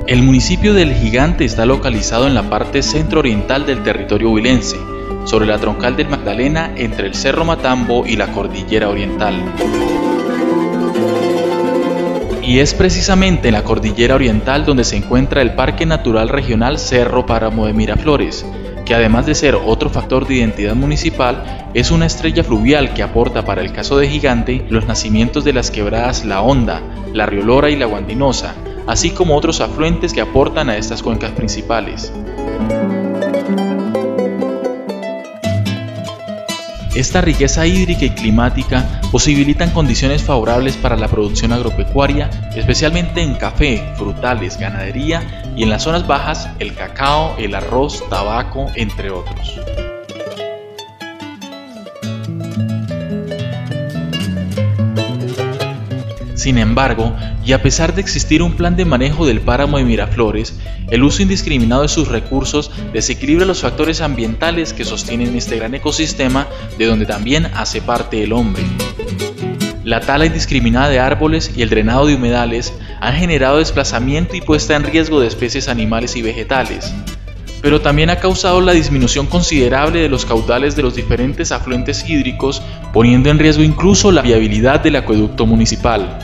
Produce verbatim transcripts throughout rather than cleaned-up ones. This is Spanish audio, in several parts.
El municipio del Gigante está localizado en la parte centro-oriental del territorio huilense, sobre la troncal del Magdalena entre el Cerro Matambo y la Cordillera Oriental. Y es precisamente en la Cordillera Oriental donde se encuentra el Parque Natural Regional Cerro Páramo de Miraflores, que además de ser otro factor de identidad municipal, es una estrella fluvial que aporta para el caso de Gigante los nacimientos de las quebradas La Honda, La Riolora y La Guandinosa, así como otros afluentes que aportan a estas cuencas principales. Esta riqueza hídrica y climática posibilitan condiciones favorables para la producción agropecuaria, especialmente en café, frutales, ganadería y en las zonas bajas el cacao, el arroz, tabaco, entre otros. Sin embargo, y a pesar de existir un plan de manejo del páramo de Miraflores, el uso indiscriminado de sus recursos desequilibra los factores ambientales que sostienen este gran ecosistema de donde también hace parte el hombre. La tala indiscriminada de árboles y el drenado de humedales han generado desplazamiento y puesta en riesgo de especies animales y vegetales, pero también ha causado la disminución considerable de los caudales de los diferentes afluentes hídricos, poniendo en riesgo incluso la viabilidad del acueducto municipal.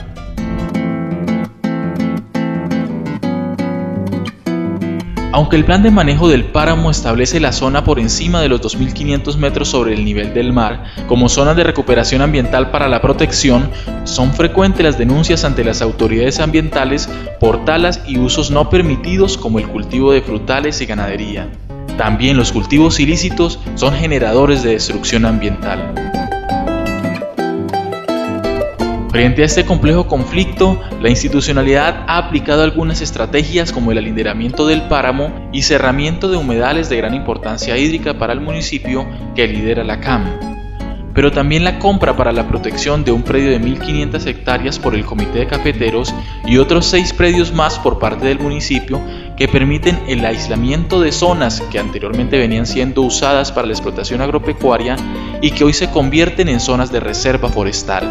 Aunque el plan de manejo del páramo establece la zona por encima de los dos mil quinientos metros sobre el nivel del mar como zonas de recuperación ambiental para la protección, son frecuentes las denuncias ante las autoridades ambientales por talas y usos no permitidos como el cultivo de frutales y ganadería. También los cultivos ilícitos son generadores de destrucción ambiental. Frente a este complejo conflicto, la institucionalidad ha aplicado algunas estrategias como el alinderamiento del páramo y cerramiento de humedales de gran importancia hídrica para el municipio que lidera la C A M, pero también la compra para la protección de un predio de mil quinientas hectáreas por el Comité de Cafeteros y otros seis predios más por parte del municipio que permiten el aislamiento de zonas que anteriormente venían siendo usadas para la explotación agropecuaria y que hoy se convierten en zonas de reserva forestal.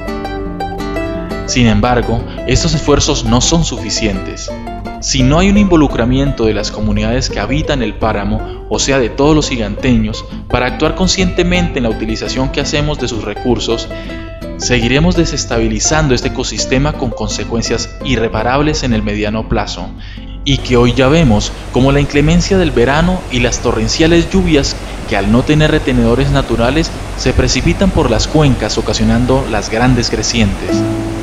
Sin embargo, estos esfuerzos no son suficientes. Si no hay un involucramiento de las comunidades que habitan el páramo, o sea de todos los giganteños, para actuar conscientemente en la utilización que hacemos de sus recursos, seguiremos desestabilizando este ecosistema con consecuencias irreparables en el mediano plazo, y que hoy ya vemos como la inclemencia del verano y las torrenciales lluvias que al no tener retenedores naturales se precipitan por las cuencas ocasionando las grandes crecientes.